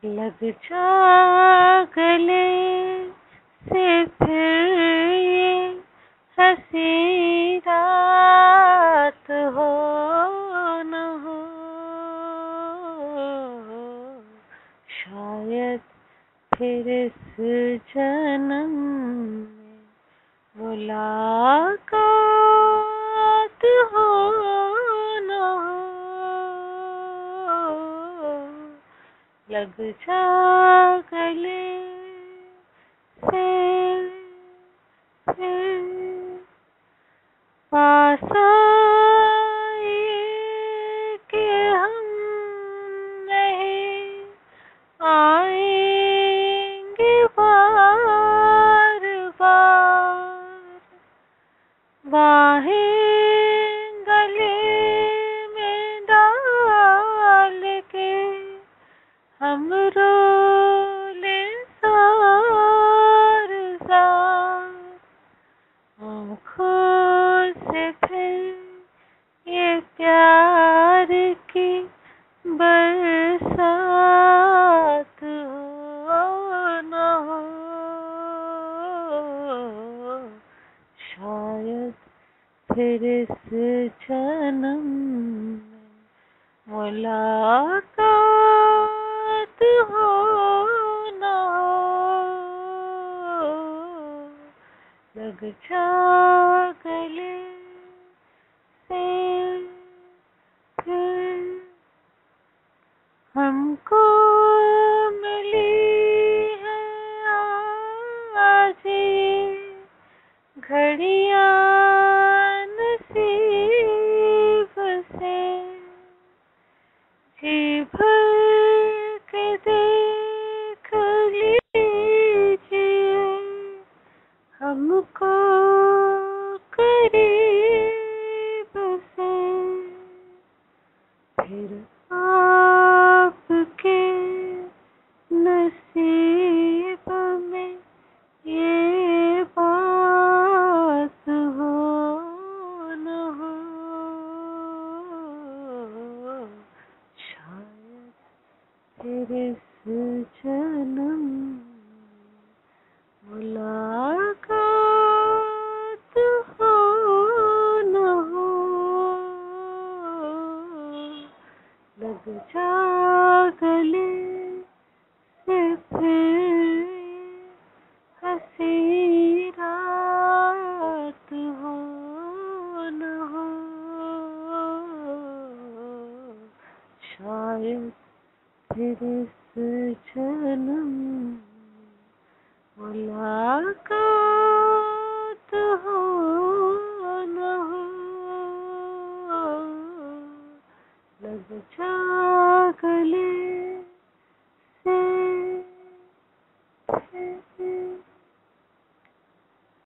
लग जा गले से फिर ये हंसी रात हो न हो, शायद फिर इस जन्म में मुलाकात हो न हो। लग जा गले से फिर पास आइए कि हम नहीं आएंगे बार बार, बाहें गले में डाल के हम रो ले सार सार। आँखों से फिर ये प्यार की बरसात हो न हो, शायद फिर इस जन्म में मुलाकात हो न हो। लग जा गले से फिर हमको मिली है आज ये घड़ियां नसीब से, जी भर के देख लीजिए हमको करीब से, फिर आपके नसीब में ये बात हो न हो, शायद फिर इस जन्म मुलाकात हो न हो। लग जा गले से फिर हंसी रात हो न हो, शायद फिर इस जन्म मुलाकात हो न हो। लग जा गले